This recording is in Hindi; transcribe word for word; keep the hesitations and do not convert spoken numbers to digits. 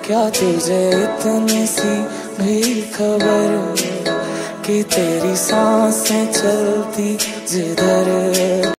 क्या तुझे इतनी सी भी खबर कि तेरी सांसें चलती जिधर